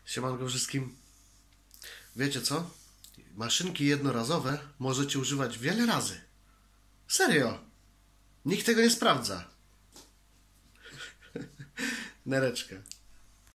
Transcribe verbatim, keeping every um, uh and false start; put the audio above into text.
Siemanko wszystkim. Wiecie co? Maszynki jednorazowe możecie używać wiele razy. Serio. Nikt tego nie sprawdza. Nereczka.